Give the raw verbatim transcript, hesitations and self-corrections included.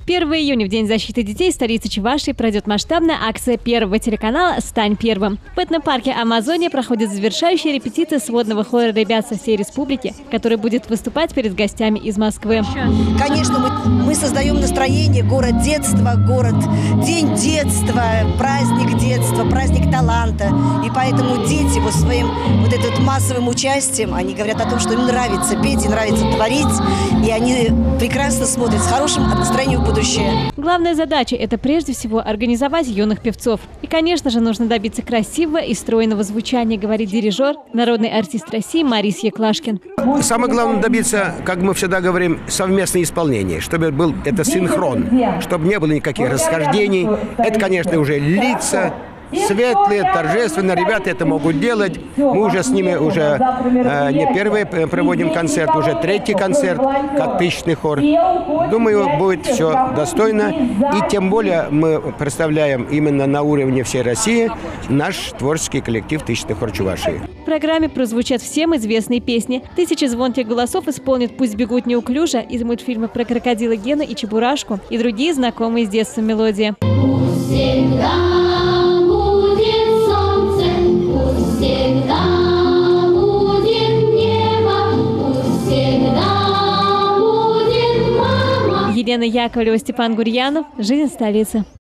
первого июня, в День защиты детей, в столице Чувашии пройдет масштабная акция Первого телеканала «Стань первым». В этнопарке «Амазония» проходит завершающая репетиция сводного хора ребят со всей республики, который будет выступать перед гостями из Москвы. Конечно, мы, мы создаем настроение, город детства, город, день детства, праздник детства, праздник таланта. И поэтому дети вот своим вот этим массовым участием, они говорят о том, что им нравится петь, им нравится творить, и они прекрасно смотрят с хорошим настроением в будущее. Главная задача – это прежде всего организовать юных певцов. И, конечно же, нужно добиться красивого и стройного звучания, говорит дирижер, народный артист России Марис Яклашкин. Самое главное добиться, как мы всегда говорим, совместное исполнение, чтобы был это синхрон, чтобы не было никаких расхождений. Это, конечно, уже лица светлые, торжественные. Ребята это могут делать. Мы уже с ними уже э, не первый проводим концерт, уже третий концерт, как тысячный хор. Думаю, будет все достойно. И тем более мы представляем именно на уровне всей России наш творческий коллектив «Тысячный хор Чувашии». В программе прозвучат всем известные песни. Тысячи звонких голосов исполнят «Пусть бегут неуклюже» из мультфильма про крокодила Гену и Чебурашку и другие знакомые с детства мелодии. Елена Яковлева, Степан Гурьянов. Жизнь столицы.